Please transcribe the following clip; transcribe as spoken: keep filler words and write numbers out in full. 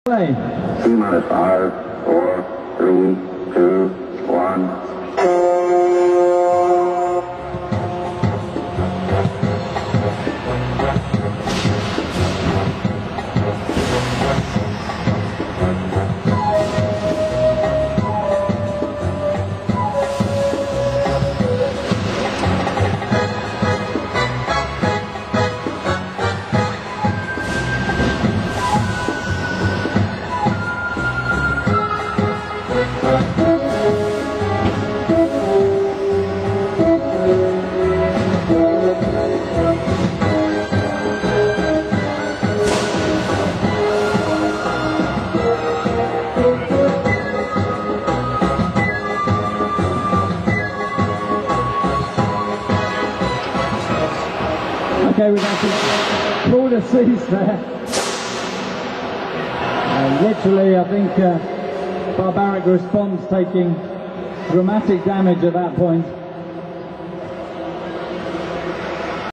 Play. T minus five, four, three, two, one. Okay, we've had to pull the seats there. Uh, literally, I think uh, Barbaric responds taking dramatic damage at that point.